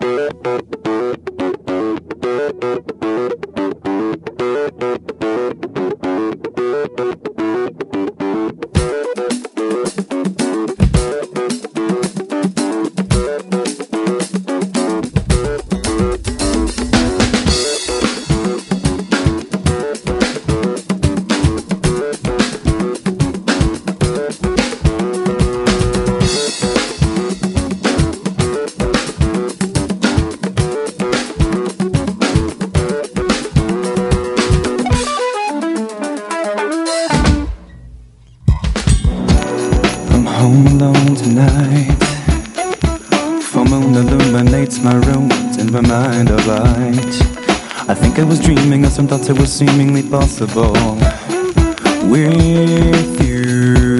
Home alone tonight. Full moon illuminates my rooms and my mind of light. I think I was dreaming of some thoughts that were seemingly possible with you.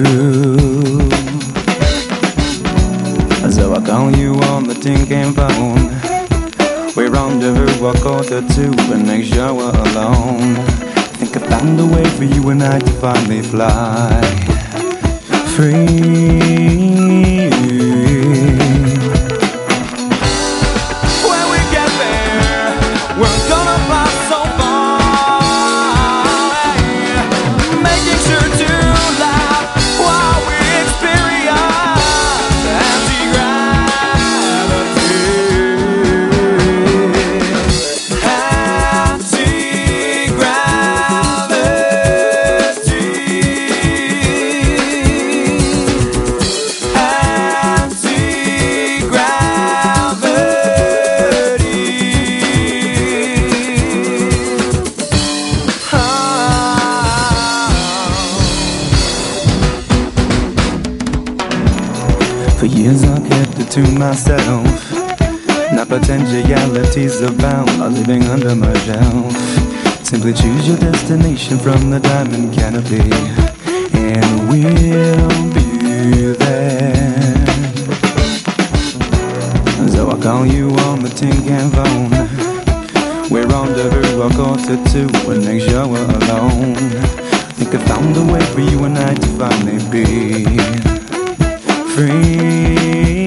So I call you on the tin can phone. We rendezvous a 1:45 and make sure we're alone. Think I found a way for you and I to finally fly free. When we get there, we're gonna fly so far, making sure to laugh while we experience anti-gravity. For years I kept it to myself. Now potentialities abound are living under my shelf. Simply choose your destination from the diamond canopy, and we'll be there. So I call you on the tin can phone. We're rendezvous a 1:45 and make sure we're alone. Think I found a way for you and I to finally be free.